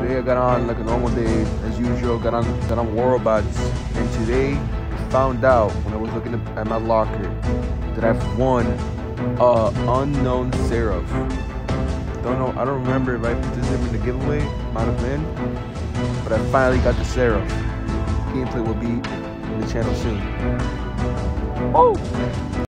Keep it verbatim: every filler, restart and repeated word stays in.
today I got on like a normal day as usual. Got on got on Warrobots, and today found out when I was looking at my locker that I've won uh unknown SERAPH. Don't know. I don't remember if I participated in the giveaway. Might have been, but I finally got the SERAPH. Gameplay will be in the channel soon. Oh.